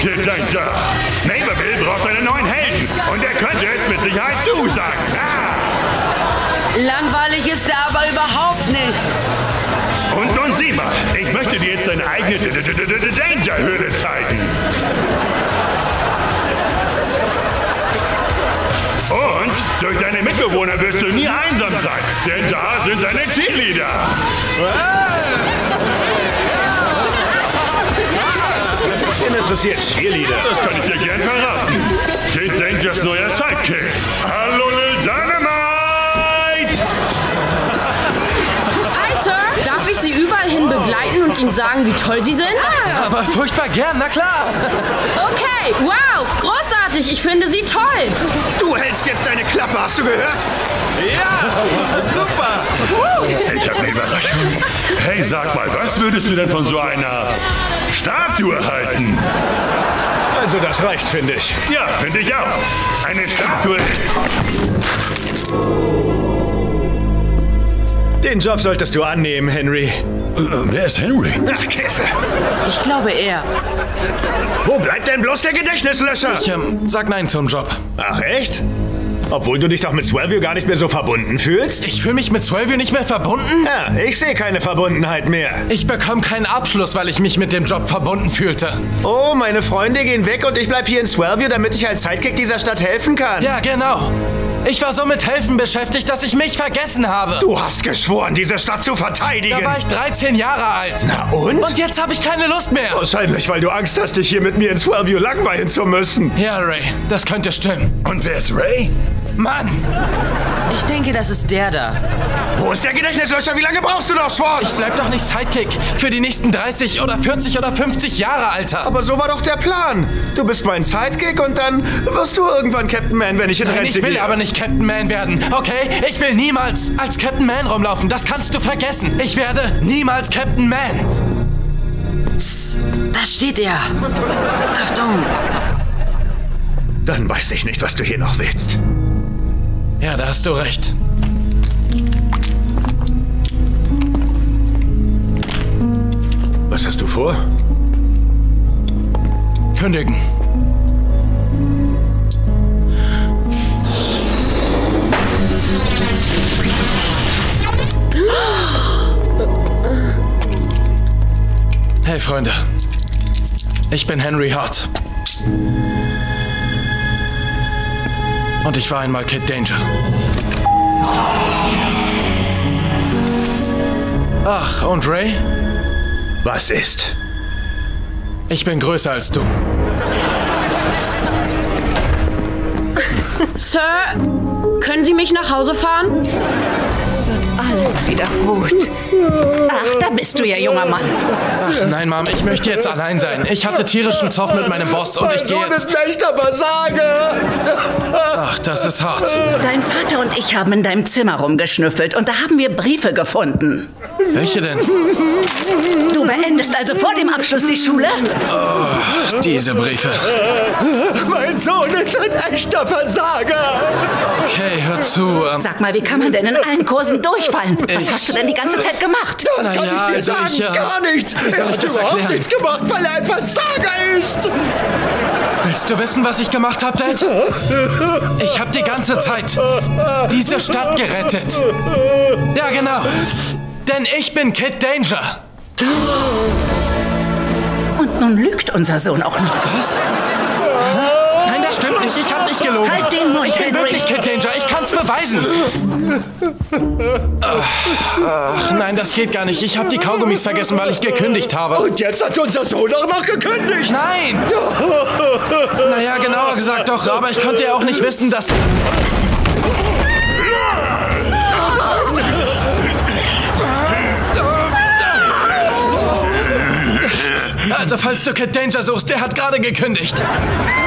Kid Danger. Naperville braucht einen neuen Helden. Und er könnte es mit Sicherheit du sagen. Langweilig ist er aber überhaupt nicht. Und nun sieh mal, ich möchte dir jetzt deine eigene Danger-Höhle zeigen. Und durch deine Mitbewohner wirst du nie einsam sein, denn da sind deine Cheerleader. Wen interessiert Cheerleader? Das kann ich dir gern verraten. Kid Dangers neuer Sidekick. Hallo, Lil Dynamite! Hi, Sir. Darf ich Sie überall hin begleiten und Ihnen sagen, wie toll Sie sind? Aber furchtbar gern, na klar. Okay, wow, großartig. Ich finde Sie toll. Du hältst jetzt deine Klappe, hast du gehört? Ja, super. Ich habe eine Überraschung. Hey, sag mal, was würdest du denn von so einer Statue halten? Also das reicht, finde ich. Ja, finde ich auch. Eine Statue ist... Den Job solltest du annehmen, Henry. Wer ist Henry? Ach, Käse. Ich glaube er. Wo bleibt denn bloß der Gedächtnislöscher? Ich sag nein zum Job. Ach, echt? Obwohl du dich doch mit Swellview gar nicht mehr so verbunden fühlst? Ich fühle mich mit Swellview nicht mehr verbunden? Ja, ich sehe keine Verbundenheit mehr. Ich bekomme keinen Abschluss, weil ich mich mit dem Job verbunden fühlte. Oh, meine Freunde gehen weg und ich bleib hier in Swellview, damit ich als Sidekick dieser Stadt helfen kann. Ja, genau. Ich war so mit Helfen beschäftigt, dass ich mich vergessen habe. Du hast geschworen, diese Stadt zu verteidigen. Da war ich 13 Jahre alt. Na und? Und jetzt habe ich keine Lust mehr. Wahrscheinlich, weil du Angst hast, dich hier mit mir in Swellview langweilen zu müssen. Ja, Ray, das könnte stimmen. Und wer ist Ray? Mann! Ich denke, das ist der da. Wo ist der Gedächtnislöscher? Wie lange brauchst du noch, Schwartz? Bleib doch nicht Sidekick für die nächsten 30 oder 40 oder 50 Jahre, Alter. Aber so war doch der Plan. Du bist mein Sidekick und dann wirst du irgendwann Captain Man, wenn ich in Rente Nein, ich will gehe. aber nicht Captain Man werden, okay? Ich will niemals als Captain Man rumlaufen. Das kannst du vergessen. Ich werde niemals Captain Man. Da steht er. Achtung. Dann weiß ich nicht, was du hier noch willst. Ja, da hast du recht. Was hast du vor? Kündigen. Hey, Freunde. Ich bin Henry Hart. Und ich war einmal Kid Danger. Ach, und Ray? Was ist? Ich bin größer als du. Sir, können Sie mich nach Hause fahren? Alles wieder gut. Ach, da bist du ja, junger Mann. Ach nein, Mom, ich möchte jetzt allein sein. Ich hatte tierischen Zoff mit meinem Boss und ich gehe jetzt... ist ein echter Versager! Ach, das ist hart. Dein Vater und ich haben in deinem Zimmer rumgeschnüffelt und da haben wir Briefe gefunden. Welche denn? Du beendest also vor dem Abschluss die Schule? Oh, diese Briefe. Mein Sohn ist ein echter Versager! Okay, hör zu. Sag mal, wie kann man denn in allen Kursen durchfallen? Was hast du denn die ganze Zeit gemacht? Das kann ja, ich dir sagen, gar nichts! Wie soll Er ich hat das überhaupt erklären? nichts gemacht, weil er ein Versager ist! Willst du wissen, was ich gemacht habe, Dad? Ich habe die ganze Zeit diese Stadt gerettet. Ja, genau. Denn ich bin Kid Danger. Und nun lügt unser Sohn auch noch. Was? Nein, das stimmt nicht. Ich habe nicht gelogen. Halt den Mund, Ich bin Henry. wirklich Kid Danger. Ich kann's beweisen. Ach, nein, das geht gar nicht. Ich habe die Kaugummis vergessen, weil ich gekündigt habe. Und jetzt hat unser Sohn auch noch gekündigt! Nein! Naja, genauer gesagt doch. Aber ich konnte ja auch nicht wissen, dass... Also, falls du Kid Danger suchst, der hat gerade gekündigt.